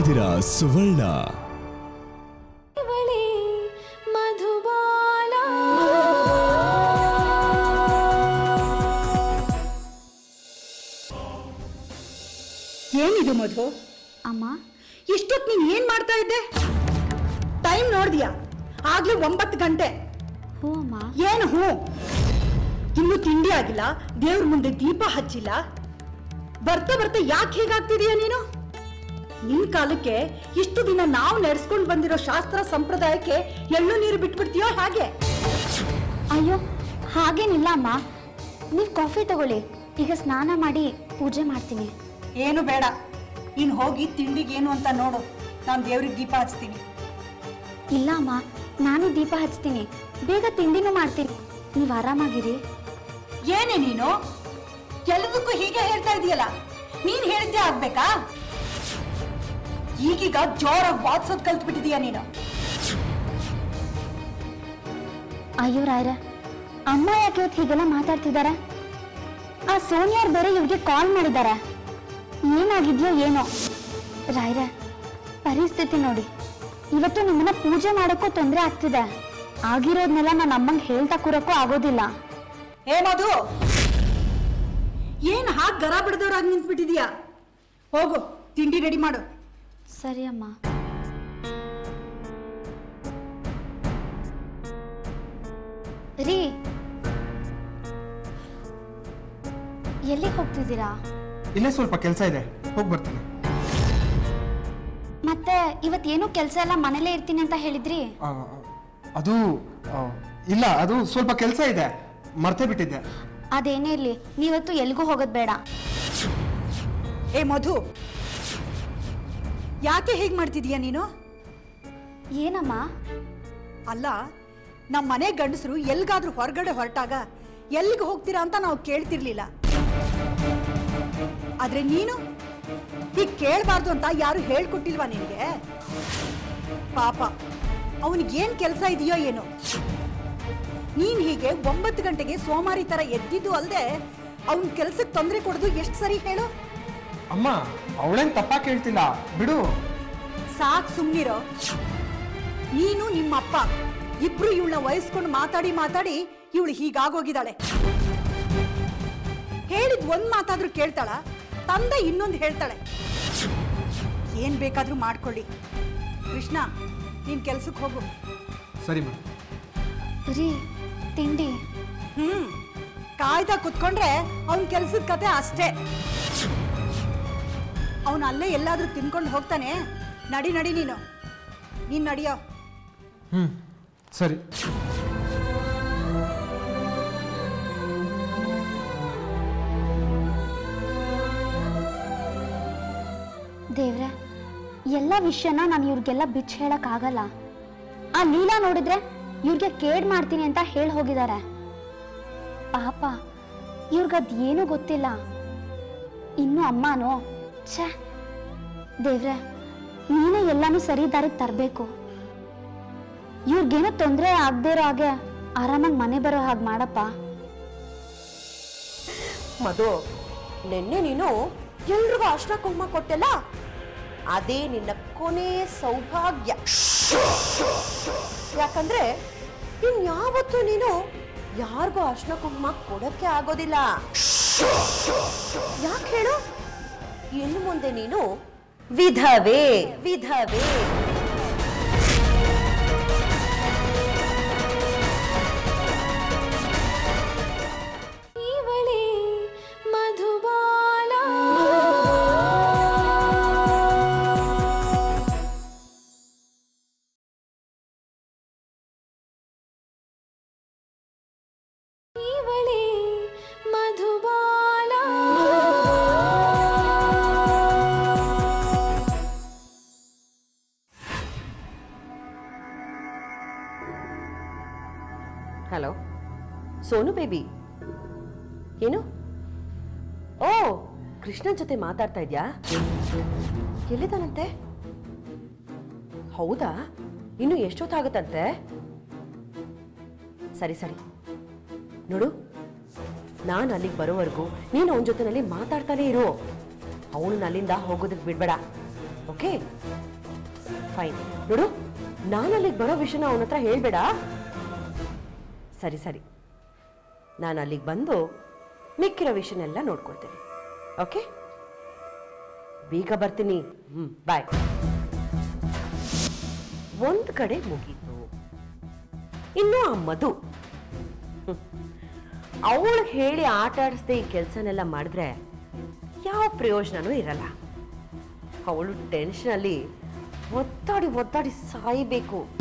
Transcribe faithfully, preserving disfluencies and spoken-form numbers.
ಇದ್ದೀರಾ ಸುವರ್ಣ. ಏನಿದು ಮಧು? ಅಮ್ಮ, ಇಷ್ಟೊತ್ತು ನೀನ್ ಏನ್ ಮಾಡ್ತಾ ಇದ್ದೆ? ಟೈಮ್ ನೋಡ್ದಿಯಾ? ಆಗ್ಲೇ ಒಂಬತ್ತು ಗಂಟೆ. ಹ್ಞೂ ಅಮ್ಮ. ಏನು ಹ್ಞೂ? ಇನ್ನು ತಿಂಡಿ ಆಗಿಲ್ಲ, ದೇವ್ರ ಮುಂದೆ ದೀಪ ಹಚ್ಚಿಲ್ಲ. ಬರ್ತಾ ಬರ್ತಾ ಯಾಕೆ ಹೀಗಾಗ್ತಿದೀಯ ನೀನು? ನಿನ್ ಕಾಲಕ್ಕೆ ಇಷ್ಟು ದಿನ ನಾವು ನಡೆಸ್ಕೊಂಡು ಬಂದಿರೋ ಶಾಸ್ತ್ರ ಸಂಪ್ರದಾಯಕ್ಕೆ ಎಳ್ಳು ನೀರು ಬಿಟ್ಬಿಡ್ತೀಯೋ ಹಾಗೆ? ಅಯ್ಯೋ, ಹಾಗೇನಿಲ್ಲ ಅಮ್ಮ. ನೀವು ಕಾಫಿ ತಗೊಳ್ಳಿ, ಈಗ ಸ್ನಾನ ಮಾಡಿ ಪೂಜೆ ಮಾಡ್ತೀನಿ. ಏನು ಬೇಡ, ನೀನು ಹೋಗಿ ತಿಂಡಿಗೇನು ಅಂತ ನೋಡು, ನಾನು ದೇವ್ರಿಗೆ ದೀಪ ಹಚ್ತೀನಿ. ಇಲ್ಲ ಅಮ್ಮ, ನಾನು ದೀಪ ಹಚ್ತೀನಿ, ಬೇಗ ತಿಂಡಿನೂ ಮಾಡ್ತೀನಿ. ನೀವು ಆರಾಮಾಗಿರಿ. ಏನೇ ನೀನು ಎಲ್ಲದಕ್ಕೂ ಹೀಗೆ ಹೇಳ್ತಾ ಇದೀಯಲ್ಲ? ನೀನ್ ಹೇಳಿದ್ದೆ ಆಗ್ಬೇಕಾ? ಈಗೀಗ ಜೋರಾಗಿ ವಾದ್ಸೋದ್ ಕಲ್ತ್ ಬಿಟ್ಟಿದೀಯ ನೀನು. ಅಯ್ಯೋ ರಾಯ್ರ, ಅಮ್ಮ ಯಾಕೆ ಇವತ್ತು ಹೀಗೆಲ್ಲ ಮಾತಾಡ್ತಿದ್ದಾರೆ? ಆ ಸೋನಿಯಾರ್ ಬೇರೆ ಇವ್ರಿಗೆ ಕಾಲ್ ಮಾಡಿದ್ದಾರೆ. ಏನಾಗಿದ್ಯೋ ಏನೋ. ರಾಯ್ರ, ಪರಿಸ್ಥಿತಿ ನೋಡಿ, ಇವತ್ತು ನಿಮ್ಮನ್ನ ಪೂಜೆ ಮಾಡೋಕ್ಕೂ ತೊಂದರೆ ಆಗ್ತಿದೆ. ಆಗಿರೋದ್ನೆಲ್ಲ ನನ್ನ ಅಮ್ಮಂಗೆ ಹೇಳ್ತಾ ಕೂರಕ್ಕೂ ಆಗೋದಿಲ್ಲ. ಏ ಮಧು, ಏನ್ ಹಾಗೆ ಗರ ಬಿಡದವ್ರಾಗಿ ನಿಂತ್ಬಿಟ್ಟಿದೀಯಾ? ಹೋಗು, ತಿಂಡಿ ರೆಡಿ ಮಾಡು. ಸರಿ ಅಮ್ಮ. ರೀ, ಎಲ್ಲಿಗೆ ಹೋಗ್ತಿದ್ದೀರಾ? ಇಲ್ಲೇ ಸ್ವಲ್ಪ ಕೆಲಸ ಇದೆ, ಹೋಗಿ ಬರ್ತೀನಿ. ಮತ್ತೆ ಇವತ್ತೇನು ಕೆಲಸ ಎಲ್ಲ ಮನೇಲೇ ಇರ್ತೀನಿ ಅಂತ ಹೇಳಿದ್ರಿ? ಅದು ಇಲ್ಲ, ಅದು ಸ್ವಲ್ಪ ಕೆಲಸ ಇದೆ, ಮರ್ತೇ ಬಿಟ್ಟಿದ್ದೆ. ಅದೇನೇ ಇರ್ಲಿ, ನೀವತ್ತು ಎಲ್ಲಿಗೂ ಹೋಗೋದ್ ಬೇಡ. ಏ ಮಧು, ಯಾಕೆ ಹೇಗ್ ಮಾಡ್ತಿದೀಯ ನೀನು? ಏನಮ್ಮ? ಅಲ್ಲ, ನಮ್ಮ ಮನೆ ಗಂಡಸರು ಎಲ್ಗಾದ್ರೂ ಹೊರಗಡೆ ಹೊರಟಾಗ ಎಲ್ಲಿಗೆ ಹೋಗ್ತೀರಾ ಅಂತ ನಾವು ಕೇಳ್ತಿರ್ಲಿಲ್ಲ. ಆದ್ರೆ ನೀನು ಈಗ ಕೇಳಬಾರ್ದು ಅಂತ ಯಾರು ಹೇಳ್ಕೊಟ್ಟಿಲ್ವಾ ನಿನ್ಗೆ? ಪಾಪ, ಅವನಿಗೇನ್ ಕೆಲಸ ಇದೆಯೋ ಏನೋ. ನೀನ್ ಹೀಗೆ ಒಂಬತ್ತು ಗಂಟೆಗೆ ಸೋಮಾರಿ ತರ ಎದ್ದಿದ್ದು ಅಲ್ದೆ ಅವನ್ ಕೆಲ್ಸಕ್ಕೆ ತೊಂದರೆ ಕೊಡೋದು ಎಷ್ಟು ಸರಿ ಹೇಳು? ಅಮ್ಮ, ಅವಳೇನ್ ತಪ್ಪಾ ಕೇಳ್ತಿಲ್ಲ, ಬಿಡು. ಸಾಕ್ ಸುಮ್ನಿರೋ. ನೀನು ನಿಮ್ಮಪ್ಪ ಇಬ್ರು ಇವಳನ್ನ ವಹಿಸ್ಕೊಂಡು ಮಾತಾಡಿ ಮಾತಾಡಿ ಇವಳು ಹೀಗಾಗೋಗಿದ್ದಾಳೆ. ಹೇಳಿದ್ ಒಂದ್ ಮಾತಾದ್ರೂ ಕೇಳ್ತಾಳ? ತಂದೆ ಇನ್ನೊಂದು ಹೇಳ್ತಾಳೆ. ಏನ್ ಬೇಕಾದ್ರೂ ಮಾಡ್ಕೊಳ್ಳಿ. ಕೃಷ್ಣ, ನೀನ್ ಕೆಲ್ಸಕ್ಕೆ ಹೋಗು. ಸರಿ ಮಾ. ರೀ, ತಿಂಡಿ? ಹ್ಮ್, ಕಾಯ್ತಾ ಕುತ್ಕೊಂಡ್ರೆ ಅವನ್ ಕೆಲ್ಸದ ಕತೆ ಅಷ್ಟೇ. ಅವನ್ ಅಲ್ಲೇ ಎಲ್ಲಾದ್ರೂ ತಿನ್ಕೊಂಡು ಹೋಗ್ತಾನೆ. ನಡಿ ನಡಿ, ನೀನು ನೀನ್ ನಡಿಯೋ. ಹ್ಮ್, ಸರಿ. ದೇವ್ರೆ, ಎಲ್ಲ ವಿಷಯನ ನಾನು ಇವ್ರಿಗೆಲ್ಲ ಬಿಚ್ಚ ಹೇಳಕ್ ಆಗಲ್ಲ. ಆ ಲೀಲಾ ನೋಡಿದ್ರೆ ಇವ್ರಿಗೆ ಕೇಡ್ ಮಾಡ್ತೀನಿ ಅಂತ ಹೇಳಿ ಹೋಗಿದ್ದಾರೆ. ಪಾಪ, ಇವ್ರಿಗದ್ ಏನೂ ಗೊತ್ತಿಲ್ಲ. ಇನ್ನು ಅಮ್ಮನೋ, ಛೇ ದೇವ್ರೆ, ನೀನೇ ಎಲ್ಲಾನು ಸರಿ ದಾರಿಗೆ ತರಬೇಕು. ಇವ್ರಿಗೇನೋ ತೊಂದರೆ ಆಗದೆ ಇರೋ ಹಾಗೆ ಆರಾಮಾಗಿ ಮನೆ ಬರೋ ಹಾಗೆ ಮಾಡಪ್ಪ. ಮಧು, ನಿನ್ನೆ ನೀನು ಎಲ್ರಿಗೂ ಅರ್ಶಿನ ಕುಂಕುಮ ಕೊಟ್ಟೆಲ್ಲ, ಅದೇ ನಿನ್ನ ಕೊನೆ ಸೌಭಾಗ್ಯ. ಯಾಕಂದ್ರೆ ಇನ್ಯಾವತ್ತೂ ನೀನು ಯಾರಿಗೂ ಅರ್ಶಿನ ಕುಂಕುಮ ಕೊಡಕ್ಕೆ ಆಗೋದಿಲ್ಲ. ಯಾಕೆ ಹೇಳು? ಇನ್ನು ಮುಂದೆ ನೀನು ವಿಧವೆ ವಿಧವೆ ಹಲೋ ಸೋನು ಬೇಬಿ, ಏನು? ಓ, ಕೃಷ್ಣನ್ ಜೊತೆ ಮಾತಾಡ್ತಾ ಇದ್ಯಾ? ಎಲ್ಲಿದ್ದಾನಂತೆ? ಹೌದಾ? ಇನ್ನು ಎಷ್ಟೊತ್ತಾಗತ್ತಂತೆ? ಸರಿ ಸರಿ ನೋಡು, ನಾನು ಅಲ್ಲಿಗೆ ಬರೋವರೆಗೂ ನೀನು ಅವನ ಜೊತೆನಲ್ಲಿ ಮಾತಾಡ್ತಾನೆ ಇರು. ಅವನು ಅಲ್ಲಿಂದ ಹೋಗೋದಕ್ಕೆ ಬಿಡ್ಬೇಡ, ಓಕೆ ಫೈನ್. ನೋಡು, ನಾನು ಅಲ್ಲಿಗೆ ಬರೋ ವಿಷಯನ ಅವನ ಹತ್ರ ಹೇಳ್ಬೇಡ. ಸರಿ ಸರಿ, ನಾನು ಅಲ್ಲಿಗೆ ಬಂದು ಮಿಕ್ಕಿರೋ ವಿಷಯನೆಲ್ಲ ನೋಡ್ಕೊಳ್ತೇನೆ. ಓಕೆ, ಬೇಗ ಬರ್ತೀನಿ. ಹ್ಮ್, ಬಾಯ್. ಒಂದ್ ಕಡೆ ಮುಗೀತು. ಇನ್ನು ಆ ಮಧು, ಅವಳು ಹೇಳಿ ಆಟ ಆಡಿಸ್ದೆ ಈ ಕೆಲಸನೆಲ್ಲ ಮಾಡಿದ್ರೆ ಯಾವ ಪ್ರಯೋಜನನೂ ಇರಲ್ಲ. ಅವಳು ಟೆನ್ಷನಲ್ಲಿ ಒತ್ತಾಡಿ ಒತ್ತಾಡಿ ಸಾಯ್ಬೇಕು.